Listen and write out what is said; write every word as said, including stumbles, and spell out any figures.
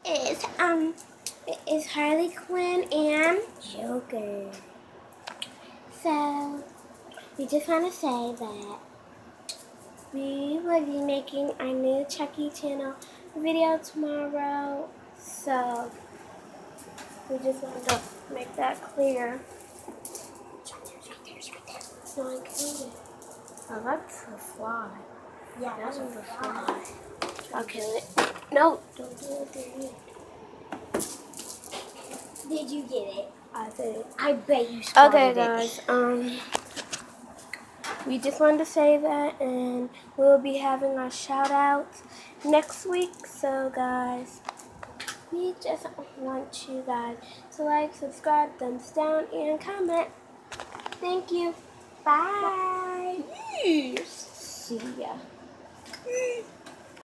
is um it is Harley Quinn and Joker. So we just want to say that we will be making our new Chucky channel video tomorrow. So we just wanted to make that clear. So I can Oh, that's a fly. Yeah, That that's was a a fly. fly. I'll kill it. No, don't do it. Do it. Did you get it? I did. I bet you spotted Okay, it. guys. Um, we just wanted to say that, and we'll be having our shout outs next week. So, guys, we just want you guys to like, subscribe, thumbs down, and comment. Thank you. Bye. Yes. See ya.